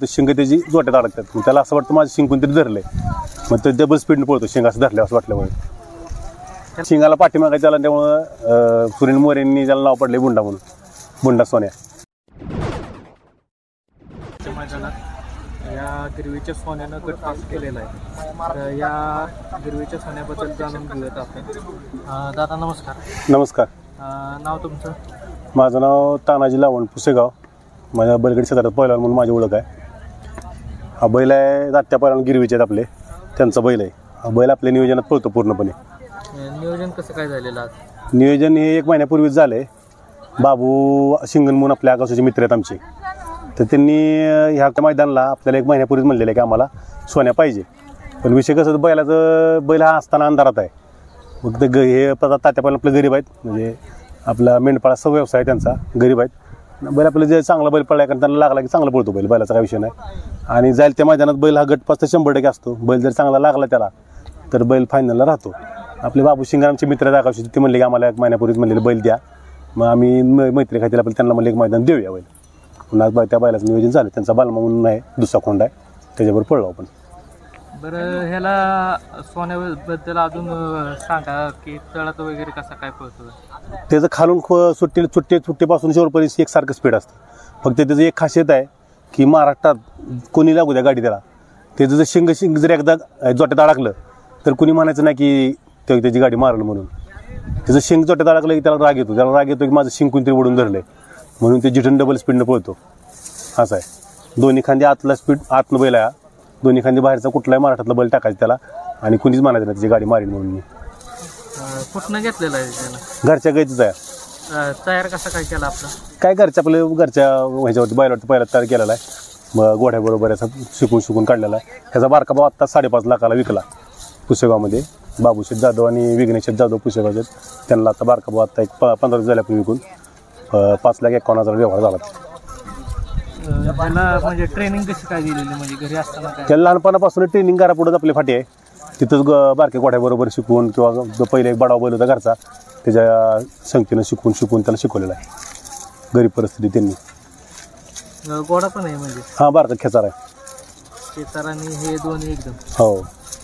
शिंग त्याची जोट्यात अडकतात. मग त्याला असं वाटतं माझं शिंग कोणतरी धरलंय, मग ते डबल स्पीडने पळतो शिंग असं धरलं असं वाटल्यामुळे. शिंगाला पाठीमागे त्याला, त्यामुळं सुनील मोरेंनी त्याला नाव पडले बुंडा म्हणून, बुंडा सोन्या. या गिरवीच्या सोन्यानं गट पास केलेला आहे. तर या गिरवीच्या सोन्याबद्दल जाणून घेऊयात आपण. दादा नमस्कार. नमस्कार. नाव तुमचं? माझं नाव तानाजी लावण, पुसेगाव. माझ्या बैलगाडी क्षेत्रात पहिलवान म्हणून माझी ओळख आहे. हा बैल आहे दात्या पहिलवान गिरवीचे आहेत आपले, त्यांचा बैल आहे. हा बैल आपल्या नियोजनात पळतो पूर्णपणे. नियोजन कसं काय झालेलं आज? नियोजन हे 1 महिन्यापूर्वीच झालं आहे. बाबू शिंगण म्हणून आपल्या आगावचे मित्र आहेत आमचे, तर त्यांनी ह्या मैदानाला आपल्याला 1 महिन्यापूर्वीच म्हणलेलं आहे की आम्हाला सोन्या पाहिजे. पण विषय कसं, बैल हा असताना अंधारात आहे. मग ते हे तात्या पहिला आपलं गरीब आहेत, म्हणजे आपला मेंढपाळाचा व्यवसाय आहे त्यांचा, गरीब आहेत. बैल आपलं जे चांगला बैल पळला कारण त्यांना लागला की चांगला पळतो बैल, बैलाचा काही विषय नाही. आणि जाईल त्या मैदानात बैल हा गटपास तर 100% असतो. बैल जर चांगला लागला त्याला तर बैल फायनलला राहतो. आपले बाबू शिंगण आमचे मित्र दाखवचे, ते म्हणले की आम्हाला 1 महिन्यापूर्वीच म्हणलेले बैल द्या. मग आम्ही मैत्री खातील आपल्याला त्यांना म्हणले 1 मैदान देऊया बैल. पुन्हा त्या बैलाचं नियोजन झालं. त्यांचा बालमा म्हणून आहे, दुसरा खोंड आहे, त्याच्यावर पळलो आपण. बरं, ह्याला सोन्याबद्दल अजून सांगा की तळात वगैरे कसा काय पळतो? त्याचं खालून सुट्टीपासून शेवटपर्यंत एकसारखं स्पीड असतं. फक्त त्याचं एक खासियत आहे की महाराष्ट्रात कोणी लागू द्या गाडी त्याला, त्याचं जर शिंग जर एकदा जोट्यात अडकलं तर कुणी म्हणायचं नाही की त्याची गाडी मारलं म्हणून. त्याचं शिंग जोट्यात अडकलं की त्याला राग येतो, की माझं शिंग कोणतरी ओढून धरलंय म्हणून ते जिथून डबल स्पीडनं पळतो. असं आहे. दोन्ही खांदी आतला स्पीड, आतनं बैल आहे. दोन्ही खांदी बाहेरचा कुठलाही महाराष्ट्रातला बैल टाकायचं त्याला, आणि कुणीच म्हणायचं नाही त्याची गाडी मारीन म्हणून. मी कुठनं घेतलेलं आहे त्याला? घरच्या गायचंच आहे. तयार कसा काय केला आपला? काय घरच्या ह्याच्यावरती बैलावरती पहिला तयार केलेला आहे. मग गोढ्याबरोबर याचा शिकून काढलेला आहे. ह्याचा बारका भाव आत्ता 5.5 लाखाला विकला पुसेगावमध्ये. बाबूशेठ जाधव आणि विघ्नेशेठ जाधव पुसेगावचे, त्यांना आता बारका भाव आत्ता 15 दिवस झाल्यापूर्वी विकून 5,51,000 व्यवहार झाला. म्हणजे ट्रेनिंग कशी काय दिलेली, म्हणजे घरी असताना त्याला लहानपणापासून ट्रेनिंग घरापुढेच आपली फाटी आहे, तिथंच बारक्या गोठ्याबरोबर शिकवून, किंवा पहिले एक बडावा बैल होता घरचा, त्याच्या संख्येनं शिकवून त्याला शिकवलेलं आहे. गरीब परिस्थिती त्यांनी. गोडा पण आहे म्हणजे? हा, बारका खेचार आहे. खेचार आणि हे दोन्ही एकदम? हो.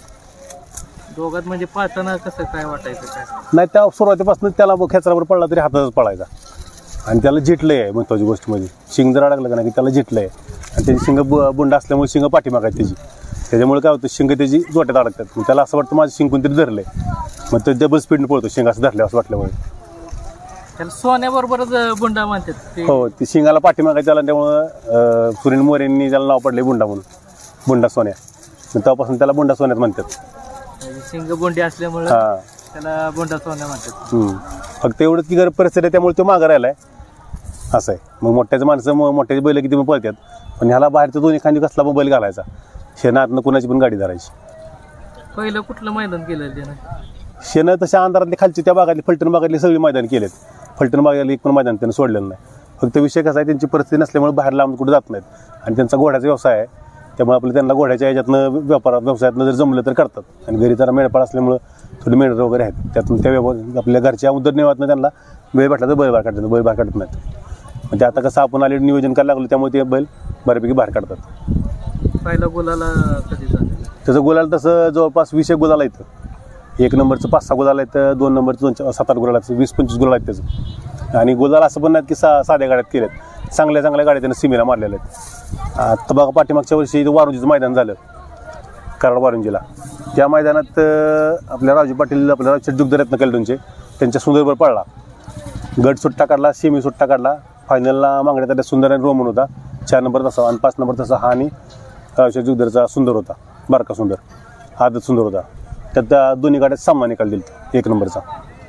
दोघात म्हणजे पळताना कसं काय वाटायचं काय? नाही, त्या सुरुवातीपासून त्याला खेचरावर पडला तरी हातातच पळायचा. आणि त्याला झिटलंय आहे महत्त्वाची गोष्ट म्हणजे, शिंग जर अडकलं का नाही की त्याला झिटलंय. आणि त्याची शिंग बुंड असल्यामुळे शिंग पाठीमाग आहेत त्याची, त्याच्यामुळे काय होतं शिंग त्याची जोट्यात अडकतात. मग त्याला असं वाटतं माझं शिंग कोणतरी धरलंय, मग ते डबल स्पीडने पळतो शिंग असं धरलं असं वाटल्यामुळे. त्याला सोन्याबरोबरच बुंडा म्हणतात? हो, ती शिंगाला पाठीमाग त्याला, त्यामुळं सुनील मोरेंनी त्याला नाव पडले बुंडा म्हणून, बुंडा सोन्या. मग तेव्हापासून त्याला बुंडा सोन्यात म्हणतात. शिंग बोंडी असल्यामुळे त्याला बुंडा सोन्या म्हणतात. फक्त एवढंच की गरीब परिस्थिती आहे त्यामुळे तो मागं राहिलाय, असं आहे. मग मोठ्याचं माणसं मोठ्याचे बैल किती मग पळतात, पण ह्याला बाहेरचं दोन्ही खांदी कसला मग बैल घालायचा, शेणातनं कुणाची पण गाडी धरायची. पहिलं कुठलं मैदान केलं त्यानं? शेणं तशा अंधारातली खालची त्या भागातली फलटण भागातली सगळी मैदान केलेत. फलटण भागातली एक पण मैदान त्यानं सोडलेलं नाही. फक्त विषय कसा आहे, त्यांची परिस्थिती नसल्यामुळे बाहेर लांब कुठे जात नाहीत. आणि त्यांचा घोड्याचा व्यवसाय आहे, त्यामुळे आपलं त्यांना घोड्याच्या ह्याच्यातनं व्यवसायातनं जर जमलं तर करतात. आणि घरी जरा मेंढपाळ असल्यामुळं थोडी मेंढर वगैरे आहेत, त्यातून त्या आपल्या घरच्या उदरनिर्वाहातनं त्यांना बैल भेटला तर बैल बाहेर काढतात, बैल बाहेर काढत नाहीत. म्हणजे आता कसं आपण आले नियोजन करायला लागलो त्यामुळे ते बैल बऱ्यापैकी बाहेर काढतात. पहिला गोलाला कधी झालं? त्याचं गोलाला तसं जवळपास 20 गोलाला येतं. 1 नंबरचं 5-6 गोलाला येतं, 2 नंबरचं 7-8 गोलाला येतं, 20-25 गोलाला आहेत त्याचं. आणि गोलाला असं पण नाहीत की साध्या गाड्यात केलेत, चांगल्या गाड्या त्यानं सीमेला मारलेल्या आहेत. आता बघा पाठीमागच्या वर्षी वारुंजीचं मैदान झालं, कराड वारुंजीला. त्या मैदानात आपल्या राजू पाटील, आपल्या दुग्धरत्न कलडूनचे, त्यांच्या सुंदरवर पडला. गट सुट्टा काढला, सेमी सुट्टा काढला. फायनलला मागण्यात आल्या सुंदर आणि रोमन होता, 4 नंबर तसा, आणि 5 नंबर तसा हा, आणि जुगदरचा सुंदर होता, बारका सुंदर, आदत सुंदर होता. त्यात दोन्ही गाड्यात सामना निकाल दिला 1 नंबरचा.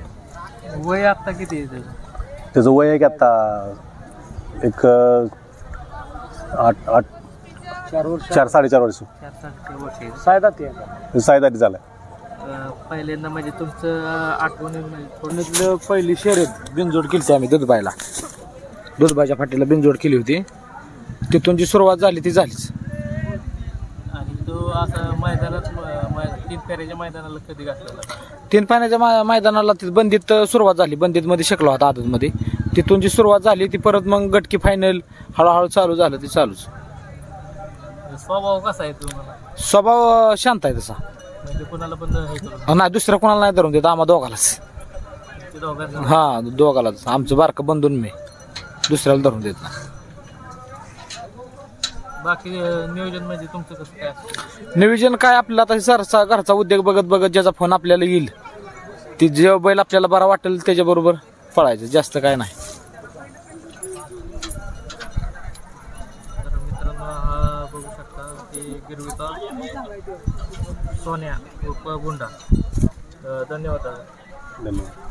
वय आता किती आहे त्याचं? वय आहे की आता एक 4-4.5 वर्ष. सायदाती झाला. पहिल्यांदा म्हणजे तुमचं आठवणीतलं पहिली शर्यत बिनजोड केली आम्ही दुधबाच्या फाटीला बिनजोड केली होती. तिथून जी सुरुवात झाली ती झालीच. आणि तो असं मैदानात 3 फेऱ्याच्या मैदानाला कधी घातलेला? 3 फेऱ्याच्या मैदानाला बंदीत सुरुवात झाली, बंदीतमध्ये शिकलो होता आदतमध्ये. तिथून जी सुरुवात झाली ती परत मग गटकी फायनल हळूहळू चालू झालं, ती चालूच. स्वभाव कसा आहे तुम्हाला? स्वभाव शांत आहे तसा. म्हणजे कुणाला पण हे करून नाही दुसऱ्या कोणाला नाही धरून देत, आम्हा दोघालाच. ते दोघांना हा दोघालाच. आमचं बारकं बंधून मी दुसऱ्याला धरून देत नाही. बाकी नियोजन म्हणजे तुमचं कसं काय असतं? नियोजन काय आपल्याला आता सरसा घरचा उद्योग बघत बघत ज्याचा फोन आपल्याला येईल ती जे बैल आपल्याला बरा वाटेल त्याच्याबरोबर पळायचं, जास्त काय नाही. तर मित्रांनो हा बघू शकता की गिरवीचा सोन्या उर्फ गुंडा. धन्यवाद दादा. धन्यवाद.